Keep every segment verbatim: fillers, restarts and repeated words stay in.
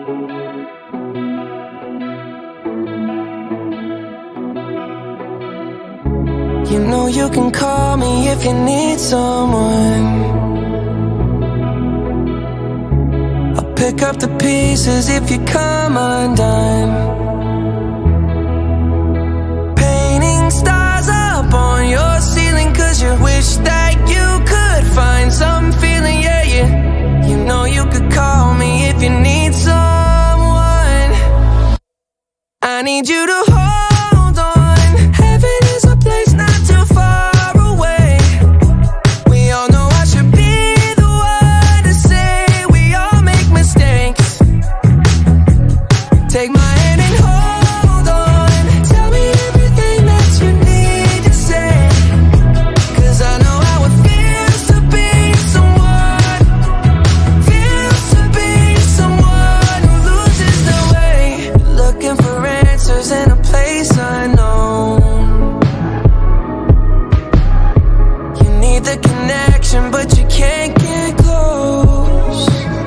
You know you can call me if you need someone. I'll pick up the pieces if you come undone. Painting stars up on your ceiling, cause you wish that you could find some feeling, yeah, yeah. You know you could call me if you need someone. I need you to hold on. Heaven is a place not too far away. We all know I should be the one to say we all make mistakes. Take my hand and hold on. Tell me everything that you need to say, cause I know how it feels to be someone, feels to be someone who loses their way. Looking for answers in a place unknown. You need the connection, but you can't get close.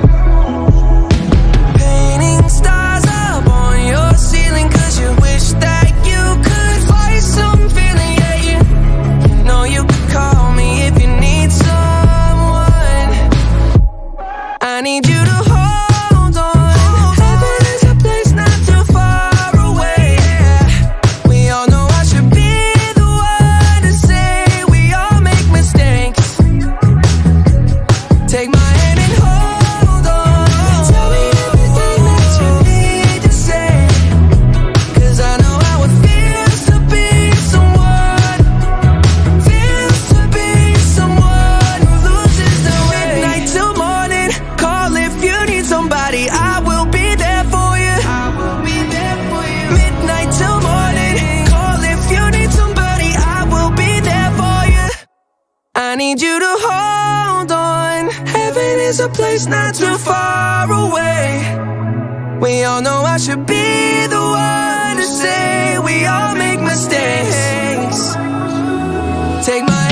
Painting stars up on your ceiling, cause you wish that you could find some feeling, yeah, yeah. You know you could call me if you need someone. I need you to hold on. Heaven is a place not too far away. We all know I should be the one to say we all make mistakes. Take my hand and hold on. Tell me everything that you need to say, cause I know how it feels to be someone, feels to be someone who loses their way. Midnight till morning, call if you need somebody. I will be there for you. I will be there for you. Midnight till morning, call if you need somebody. I will be there for you. I need you to hold on. Heaven is a place not too far away. We all know I should be the one to say we all make mistakes. Take my